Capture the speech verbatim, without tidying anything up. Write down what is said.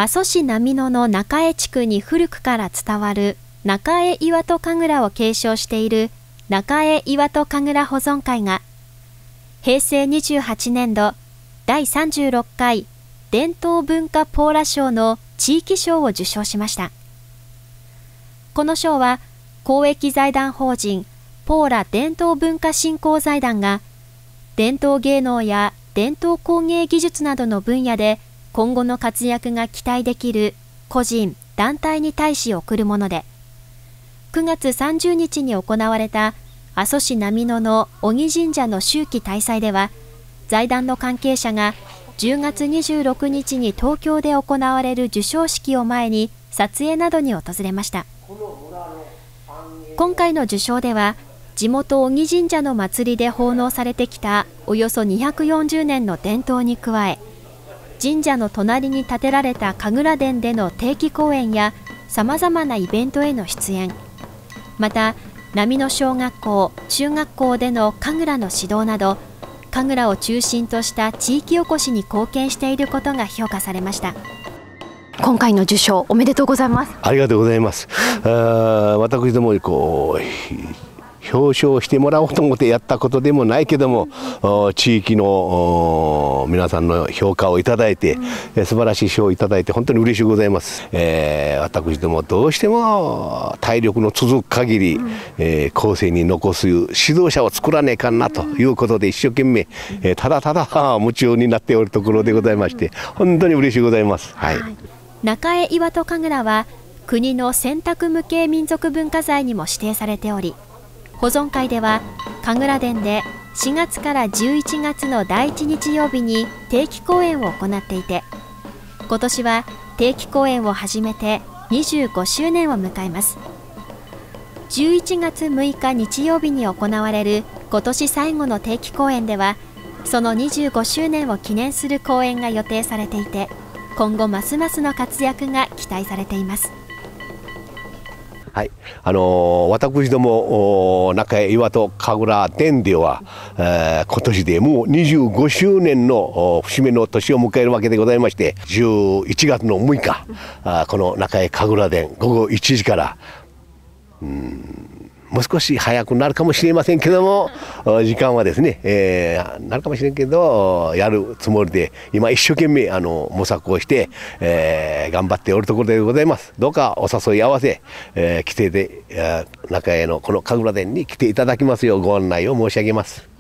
阿蘇市波野の中江地区に古くから伝わる中江岩戸神楽を継承している中江岩戸神楽保存会が、へいせいにじゅうはちねんどだいさんじゅうろっかい伝統文化ポーラ賞の地域賞を受賞しました。この賞は公益財団法人ポーラ伝統文化振興財団が、伝統芸能や伝統工芸技術などの分野で今後の活躍が期待できる個人・団体に対し贈るもので、くがつさんじゅうにちに行われた阿蘇市波野の小木神社の秋季大祭では、財団の関係者がじゅうがつにじゅうろくにちに東京で行われる授賞式を前に撮影などに訪れました。今回の受賞では、地元小木神社の祭りで奉納されてきたおよそにひゃくよんじゅうねんの伝統に加え、神社の隣に建てられた神楽殿での定期公演やさまざまなイベントへの出演、また波野小学校・中学校での神楽の指導など、神楽を中心とした地域おこしに貢献していることが評価されました。今回の受賞おめでとうございます。 ありがとうございます。あ私どもこう表彰してもらおうと思ってやったことでもないけども、地域の皆さんの評価をいただいて、うん、素晴らしい賞をいただいて本当に嬉しいございます。えー、私どもどうしても体力の続く限り、うん、えー、後世に残す指導者を作らねえかんなということで一生懸命、えー、ただただ夢中になっておるところでございまして、本当に嬉しいございます。はい、 中江岩戸神楽は国の選択無形民族文化財にも指定されており、保存会では神楽殿でしがつからじゅういちがつのだいいち日曜日に定期公演を行っていて、今年は定期公演を始めてにじゅうごしゅうねんを迎えます。じゅういちがつむいか日曜日に行われる今年最後の定期公演では、そのにじゅうごしゅうねんを記念する公演が予定されていて、今後ますますの活躍が期待されています。 はい、あのー、私ども中江岩戸神楽殿では、えー、今年でもうにじゅうごしゅうねんの節目の年を迎えるわけでございまして、じゅういちがつのむいか、あこの中江神楽殿ごごいちじから、うーんもう少し早くなるかもしれませんけども、時間はですね、えー、なるかもしれんけどやるつもりで今一生懸命あの模索をして、えー、頑張っておるところでございます。どうかお誘い合わせ、えー、来てで、えー、中江のこの神楽殿に来ていただきますようご案内を申し上げます。